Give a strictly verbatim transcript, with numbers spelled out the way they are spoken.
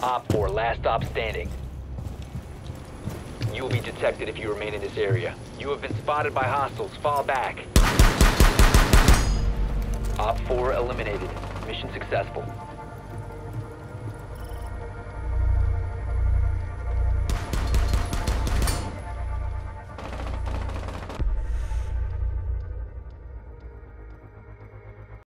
Op four, last stop standing. You will be detected if you remain in this area. You have been spotted by hostiles. Fall back. Op four eliminated. Mission successful.